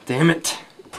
Damn it.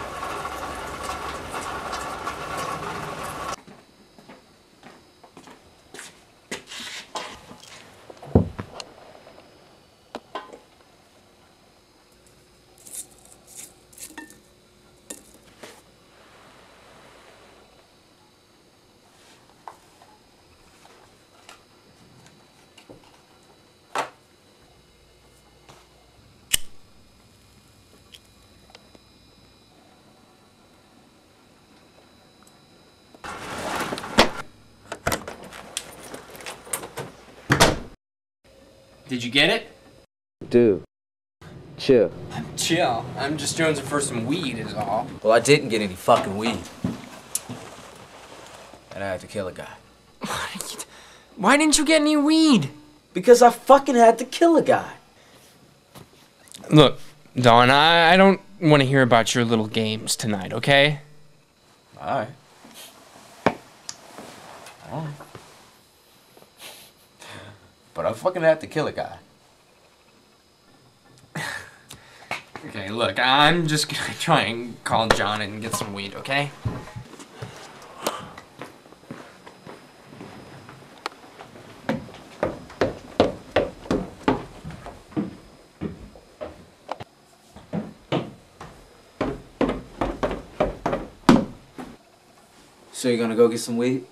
Did you get it? Dude, chill. Chill. I'm just jonesing for some weed is all. Well, I didn't get any fucking weed. And I had to kill a guy. Why didn't you get any weed? Because I fucking had to kill a guy. Look, Don, I don't want to hear about your little games tonight, okay? Alright. Alright. But I fucking had to kill a guy. Okay, look, I'm just gonna try and call John and get some weed, okay? So you're gonna go get some weed?